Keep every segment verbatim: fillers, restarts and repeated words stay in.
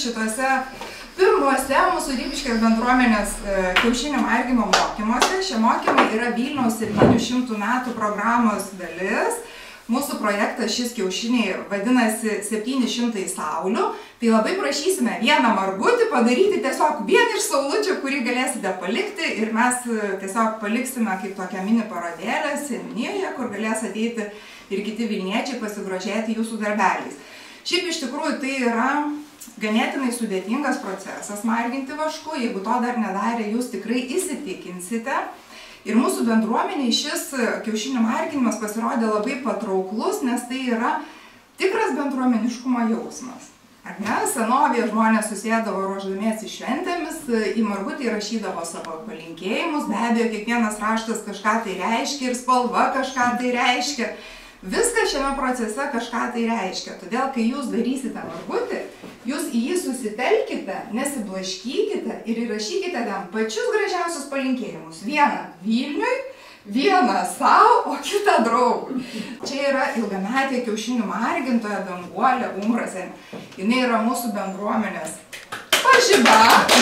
šituose pirmuose mūsų Rybiškės bendruomenės kiaušinių marginimo mokymuose. Šie mokymai yra Vilniaus septynių šimtų metų programos dalis. Mūsų projektas šis kiaušiniai vadinasi septyni šimtai saulių. Tai labai prašysime vieną margutį padaryti tiesiog vien iš saulučių, kurį galėsite palikti. Ir mes tiesiog paliksime kaip tokią mini parodėlę seniūnijoje, kur galės ateiti ir kiti vilniečiai pasigrožėti jūsų darbeliais. Šiaip iš tikrųjų tai yra ganėtinai sudėtingas procesas marginti vašku. Jeigu to dar nedarė, jūs tikrai įsitikinsite. Ir mūsų bendruomeniai šis kiaušinių marginimas pasirodė labai patrauklus, nes tai yra tikras bendruomeniškumo jausmas. Ar ne? Senovėje žmonės susėdavo ruošdamiesi šventėmis, į margutį įrašydavo savo palinkėjimus, be abejo, kiekvienas raštas kažką tai reiškia ir spalva kažką tai reiškia. Viskas šiame procese kažką tai reiškia. Todėl, kai jūs darysite margutį, jūs į jį susitelkite, nesiblaškykite ir įrašykite ten pačius gražiausius palinkėjimus. Vieną Vilniui, vieną savo, o kitą draugui. Čia yra ilgametė kiaušinių margintoja Danguolė Umbrasienė. Jinai yra mūsų bendruomenės pažyba.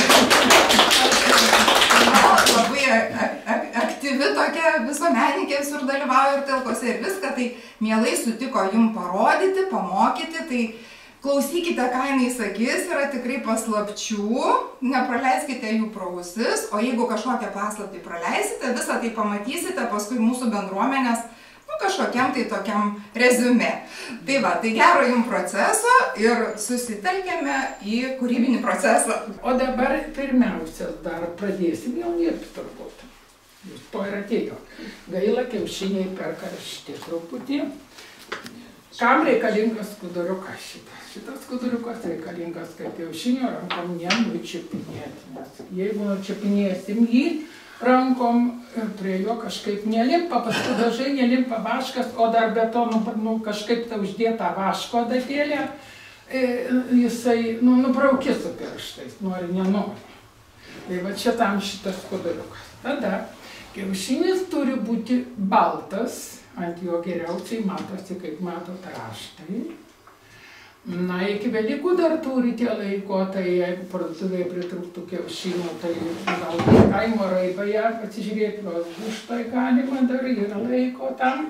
Labai aktyvi tokia visuomenininkė, visur dalyvauja ir telkose ir viską, tai mielai sutiko jums parodyti, pamokyti, tai klausykite, ką jinai sakys, yra tikrai paslapčių, nepraleiskite jų pro ausis, o jeigu kažkokią paslaptį praleisite, visą tai pamatysite paskui mūsų bendruomenės, nu, kažkokiam tai tokiam reziume. Tai va, tai gero jums proceso ir susitelkėme į kūrybinį procesą. O dabar pirmiausia, dar pradėsim jau dirbti turbūt. Jūs to ir atėjo. Gaila, kiaušiniai per karšti truputį. Kam reikalingas skuduriukas šitas? Šitas skuduriukas reikalingas, kad kiaušinio rankom nenučiupinėti. Nes jeigu nučiupinėsim jį rankom, prie jo kažkaip nelimpa, paskui dažai nelimpa vaškas, o dar be to nu, nu, kažkaip ta uždėta vaško adatėlė, jisai nu, nubrauki su pirštais, nori, nenori. Tai va čia tam šitas skuduriukas. Tada kiaušinis turi būti baltas. Ant jo geriausiai matosi, kaip matot, raštai. Na, iki Velykų dar turite laiko, tai jeigu parduotuvėje pritrūktų kiaušinių, tai gal kaimo raiboje atsižiūrėti, nors vištoj galima dar, yra laiko tam.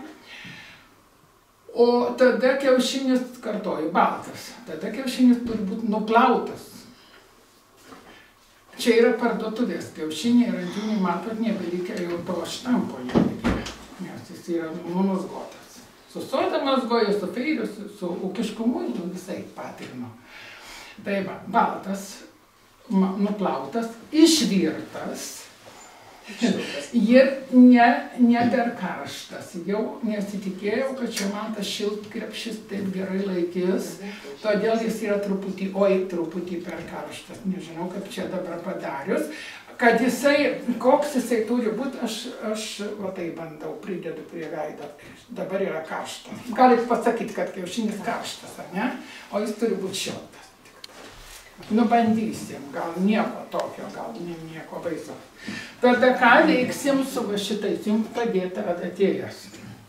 O tada kiaušinis, kartoju, baltas. Tada kiaušinis turi būti nuplautas. Čia yra parduotuvės kiaušiniai ir ant jų, matot, nebelikę jau to štampo nebelikę. Nes jis yra numazgotas. Su soda mazgoja, su feiriu, su, su ūkiškumu, visai patirino. Tai va, baltas, nuplautas, išvirtas ir ne, ne per karštas. Jau nesitikėjau, kad čia man tas šiltkrepšis taip gerai laikys, todėl jis yra truputį, oi, truputį per karštas. Nežinau, kaip čia dabar padarius. Kad jisai, koks jisai turi būti, aš, aš va tai bandau, pridedu prie veido. Dabar yra karštas. Galit pasakyti, kad kiaušinis karštas, ar ne? O jis turi būti šiltas. Nu, bandysim, gal nieko tokio, gal ne nieko baisaus. Tada ką veiksim su va šitais, jums padėta adatėlės.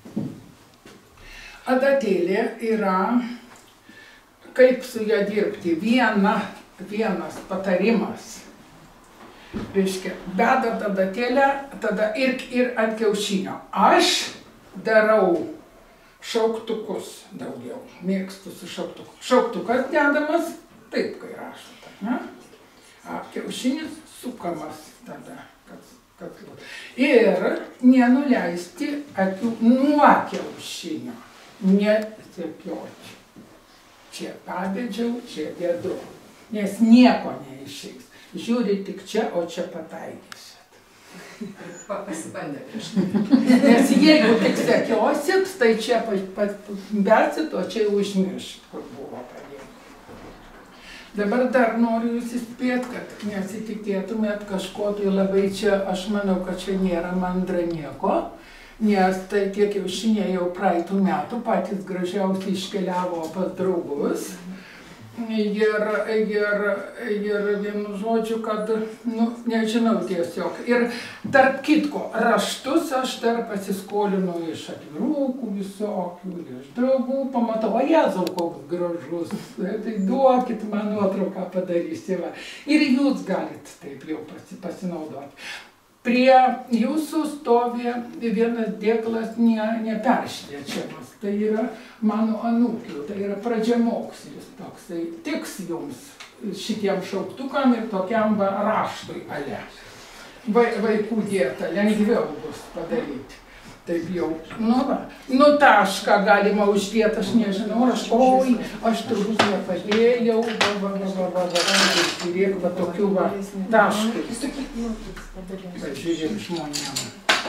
Adatėlė yra, kaip su ją dirbti. Viena, vienas patarimas. Reiškia, bedat adatėlę, tada ir, ir ant kiaušinio. Aš darau šauktukus daugiau, mėgstu su šauktuku. Šauktukas dedamas, taip, kai rašote, ne? A, kiaušinis sukamas tada, kad, kad... Ir nenuleisti akių nuo kiaušinio, nesekioti. Čia pabėdžiau, čia dedu, nes nieko neišeis. Žiūri tik čia, o čia pataikysit. Pasibandė prieš. Nes jeigu tik sekiosit, tai čia bersit, o čia užmiršt, kur buvo padėti. Dabar dar noriu jūs įspėti, kad nesitikėtumėt kažko, tai labai čia, aš manau, kad čia nėra mandra nieko, nes tai tie kiaušiniai jau praeitų metų patys gražiausiai iškeliavo pas draugus. Ir, ir, ir vienu žodžiu, kad, nu, nežinau tiesiog. Ir tarp kitko, raštus aš dar pasiskolinau iš atvirukų visokių, iš draugų, pamatau, o Jėzau, koks gražus, tai duokit man nuotrauką padarysi. Va. Ir jūs galit taip jau pasinaudoti. Prie jūsų stovi vienas dėklas ne, neperšviečiamas, tai yra mano anūkių, tai yra pradžiamokslis toksai, tiks jums šitiem šauktukam ir tokiam va raštui ale. Va, vaikų dieta lengviau bus padaryti. Taip jau, nu va, nu tašką galima uždėti, aš nežinau, aš, oi, aš turbūt nepadėjau, va, va, va, va, va, va, žiūrėk, va, tokių va taškai. Va, žiūrėk žmonėm.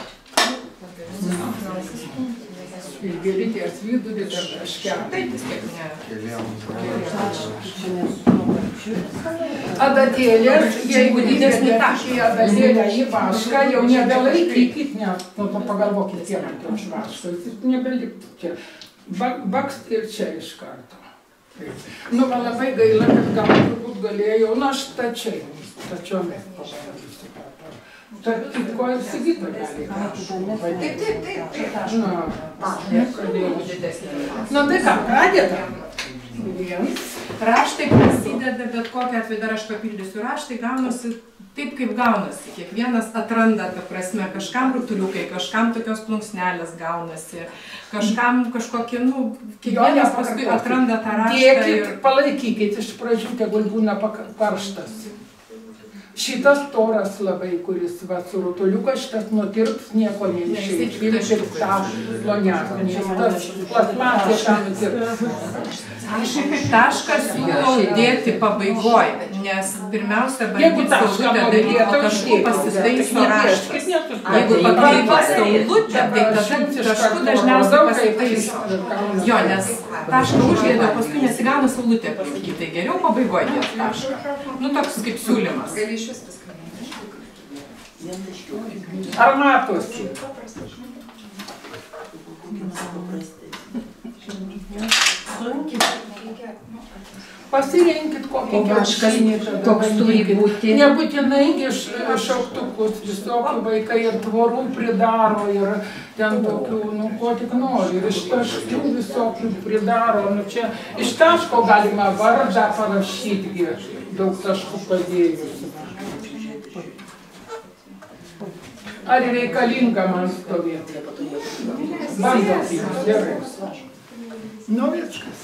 Ir gėlytės vidurį dar taškelį. Adatėlės, jeigu didesnį taškį adatėlę į vašką, jau nebelaikykit, net, nu, pagalvokit, kiek ant už vašką, nebeliktų čia. Bakst ir čia iš karto. Nu, va labai gaila, kad gal turbūt galėjau, na, aš tačiai, tačiomis pabandysiu. Tarp kitko ir Sigita gali. Taip, taip, taip. Na, tai ką, pradėtam? Raštai prasideda, bet kokią atveju dar aš papildysiu, raštai gaunasi taip, kaip gaunasi. Kiekvienas atranda, ta prasme, kažkam rutuliukai, kažkam tokios plunksnelės gaunasi, kažkam kažkokie, nu, kiekvienas paskui atranda tą raštą. Dėkit, palaikykit iš pradžių, tegul būna karštas. Šitas toras labai, kuris va su rutuliukas, šitas nutirps, nieko neišėjai. Vilčiks tą plonetą, nes tas plasmasė tą nutirps. Tašką siūlau dėti pabaigoj, nes pirmiausia bandyt saulutę daryti, o taškų pasitaiso raštas. Jeigu pakreipa saulutę, tai tada taškų dažniausiai pasitaiso. Jo, nes tašką uždėdė, paskui nesigauna saulutė pasakyti, tai geriau pabaigoj dėti tašką. Nu, toks kaip siūlymas. Ar matosi? Pasirinkit kokį kiaušinį, toks turi būti. Nebūtinai iš šauktukus, visokių vaikai ir tvorų pridaro, ir ten tokių, nu, ko tik nori, ir iš taškų visokių pridaro, nu, čia iš taško galima vardą parašyti, daug taškų padėjus. Ar reikalinga man stovėti? Bandot, gerai. Nu, viskas.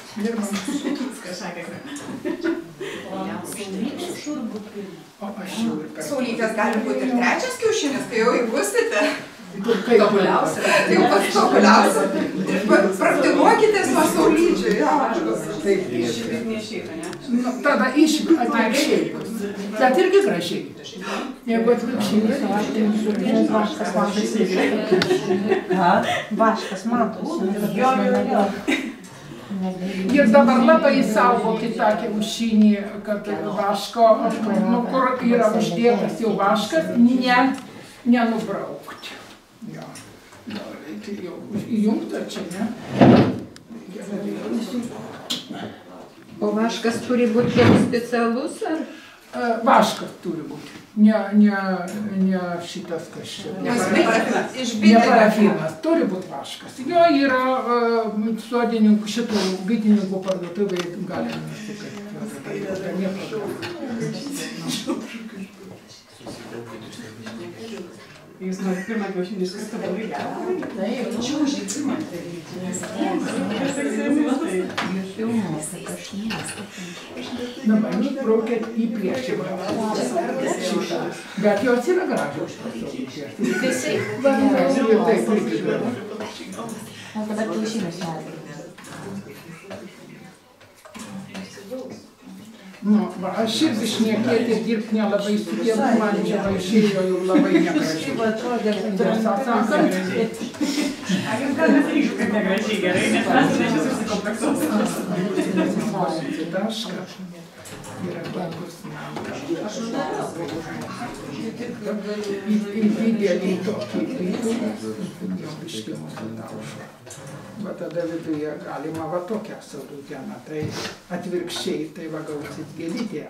Saulytės gali būti ir trečias kiaušinis, kai jau įgusite. Tobuliausia. Tai jau pats tobuliausia. Praktikuokitės nuo saulyčių. Taip, nešyta, ne? Tada išvyk atvirkščiai. Bet irgi gražiai. Jeigu atvirkščiai. Vaškas matosi. Vaškas matosi. Jo, jo, jo. Ir dabar labai saugokit tą kiaušinį, kad vaško, nu, kur yra uždėtas jau vaškas, ne, nenubraukti. Jo, reikia jau įjungti čia, ne? O vaškas turi būti specialus, ar? Vaškas turi būti. Ne, ne, ne šitas kas čia. Ne parafinas. Turi būti vaškas. Jo yra sodininkų, šitų bitininkų parduotuvai galima nusipirkti. Jūs norite pirmą kiaušinį išsiską labai gerą? Taip, čia uždėkimą Dabar nubraukėt į priešimą. Bet jos yra gražios. Taip, O dabar kiaušinius valgyti. nu, va, aš irgi šnekėti ir dirbti nelabai sutieku, man čia va išėjo jau labai negražiai. Tiesą sakant. Ar jums gal nesiryšiu, kad negražiai gerai, nes mes nešiu susikompleksuos. Tašką. Yra puikus man. Didelį tokį rytumą, jau biškį mūsų daužo. Va tada viduje galima va tokią saulutėną, tai atvirkščiai, tai va gausit gėlytė.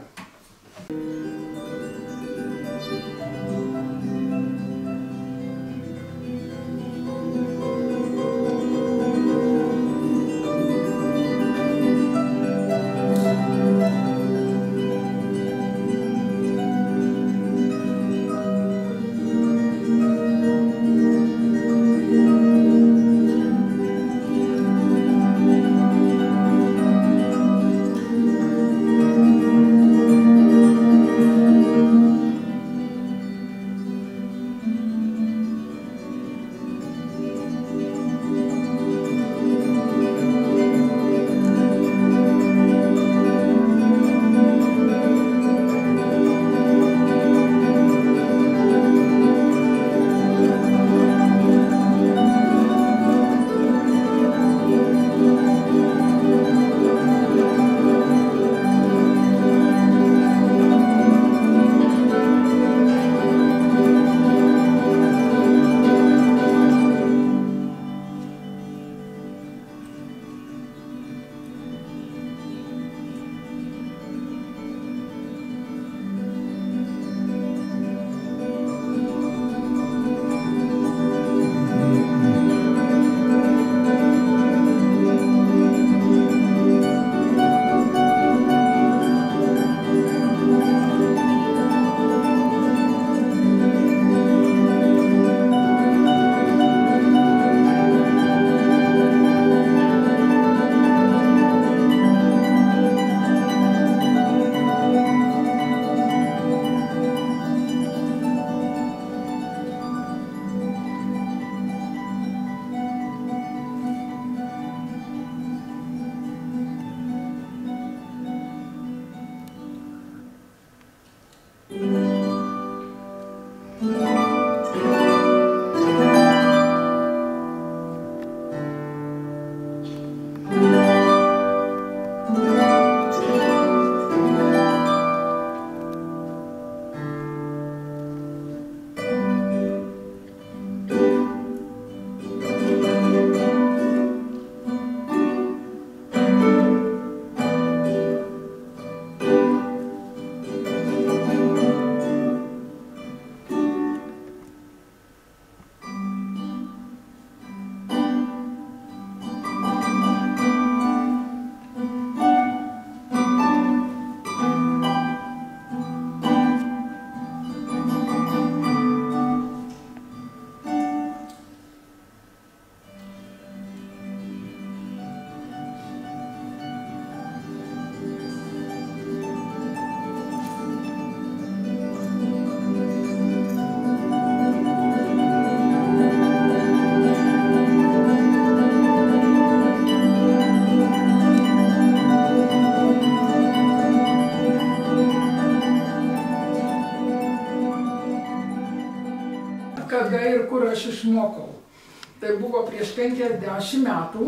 Kada ir kur aš išmokau. Tai buvo prieš penkiasdešimt metų,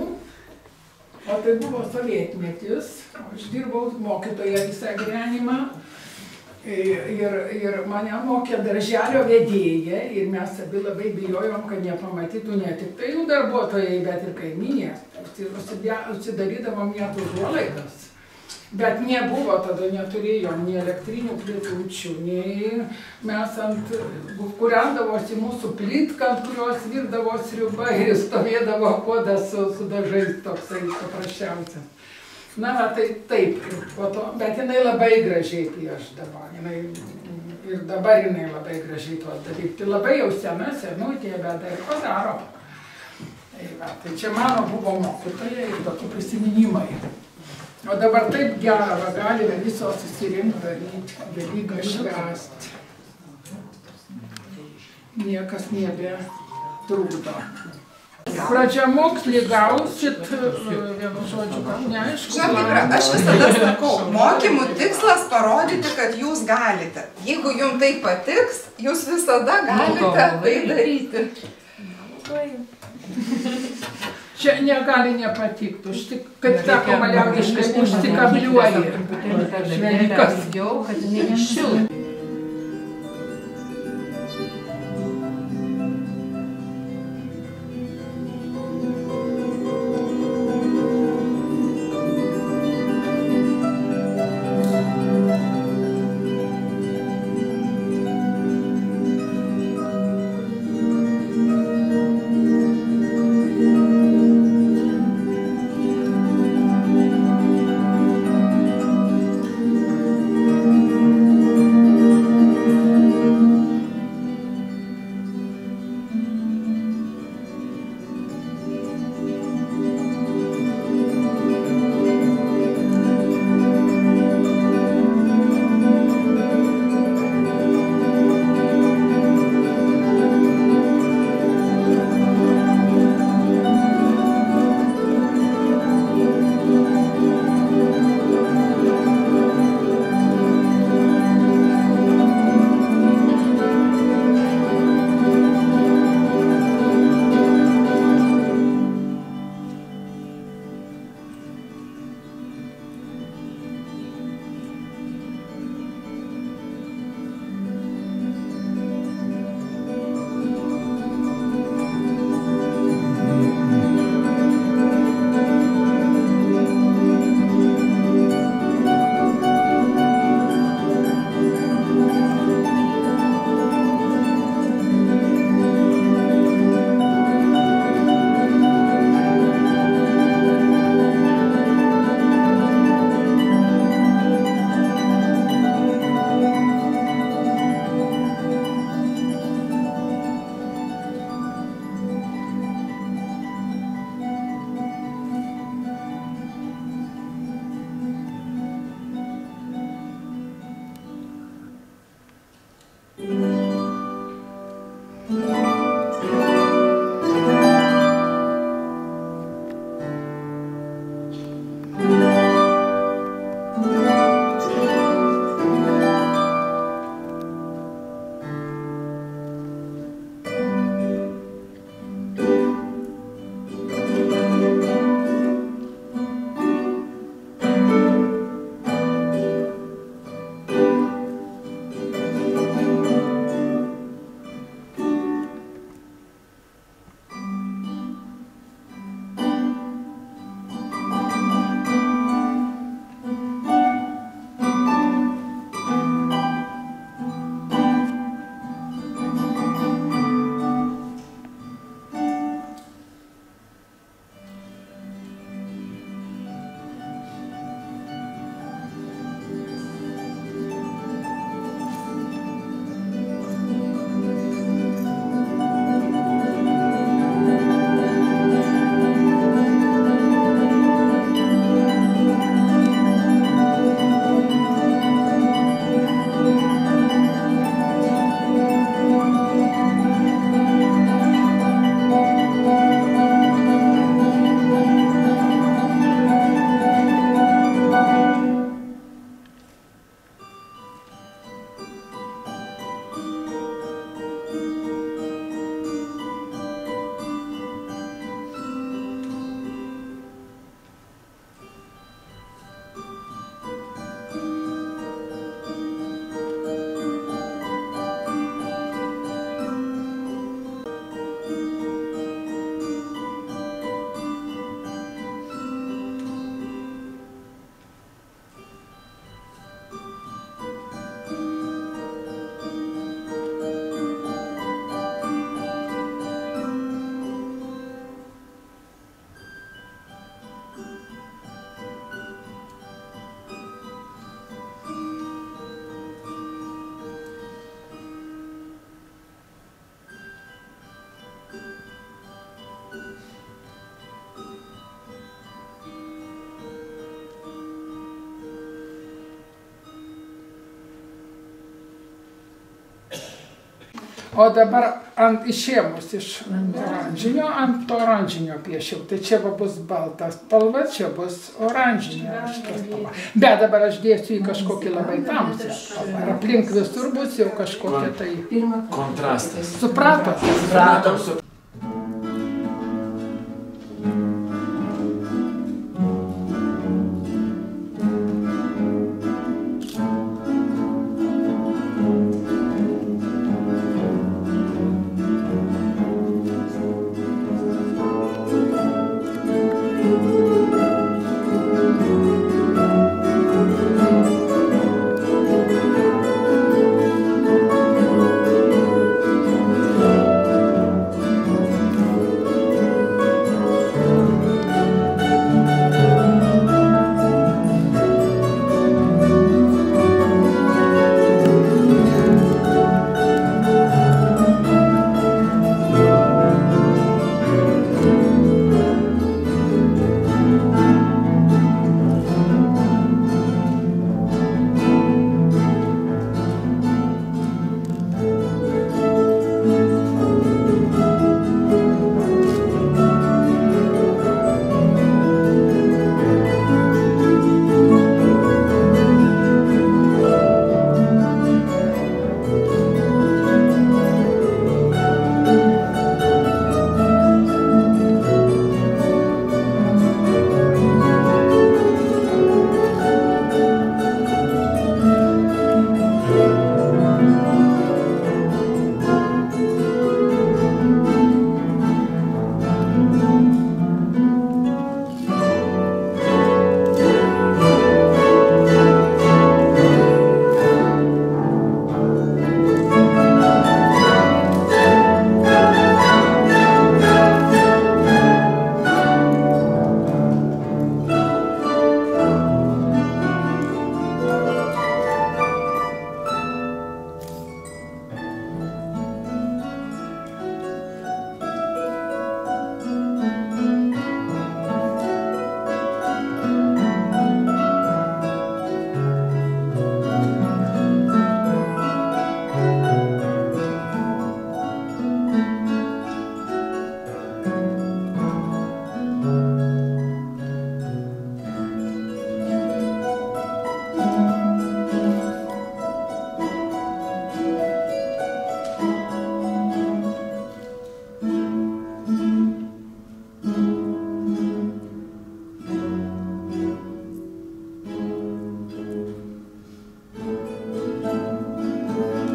o tai buvo sovietmetis. Aš dirbau mokytoja visą gyvenimą ir, ir mane mokė darželio vedėja ir mes abi labai bijojom, kad nepamatytų ne tik tai jų darbuotojai, bet ir kaiminės. Užsidarydavom net užuolaidas. Bet nebuvo, tada neturėjom nei elektrinių plitučių, nei mes ant, kūrendavosi mūsų plitka, ant kurios virdavo sriuba ir stovėdavo puodas su, su dažais toksai paprasčiausias. Na, va, tai taip, po to, bet jinai labai gražiai piešdavo, jinai, ir dabar jinai labai gražiai tuos daryti. Labai jau sena, senutė, bet tai padaro. Tai, va, tai čia mano buvo mokytoja ir tokie prisiminimai. O dabar taip gera, va, galime visos susirinkti daryti, Velyką švęsti. Niekas nebetrukdo. Pradžiamokslį gausit, vienu žodžiu, gal neaišku. Žinokit, aš visada sakau, mokymų tikslas parodyti, kad jūs galite. Jeigu jums tai patiks, jūs visada galite tai daryti. Čia negali nepatikti, kaip sakoma liaudiškai, užsikabliuoji. Šventikas. Kad jinai iššiltų. O dabar ant išėmus iš oranžinio, ant to oranžinio piešiau. Tai čia va bus baltas spalva, čia bus oranžinė spalva. Bet dabar aš dėsiu į kažkokį labai tamsą spalvą. Ir aplink visur bus jau kažkokia tai... Kontrastas. Supratot? Supratom.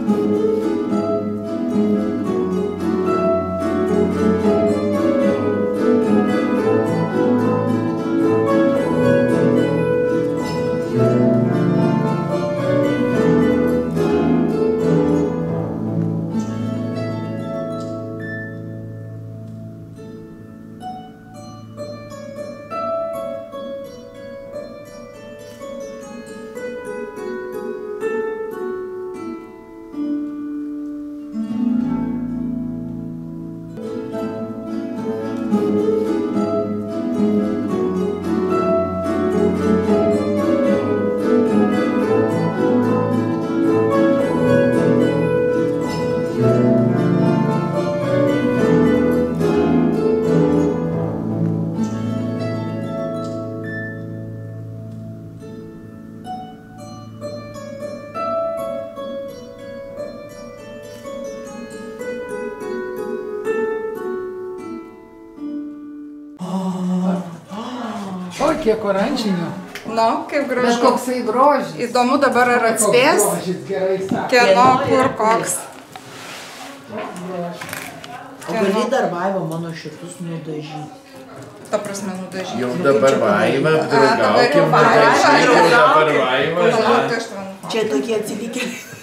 O, kiek oranžinių. Na, kaip Bet gražu. koksai grožis. Įdomu dabar ar atspės, Grožis, gerai sako. kieno kur koks. O gali dar Vaiva mano šitus nudažyti. Ta prasme, nudažyti. Jau dabar Vaiva, dabar jau draugaukime, Vaiva. dažnai, jau dabar Vaiva. Palauk, aš ten. Čia tokie atsilikėliai.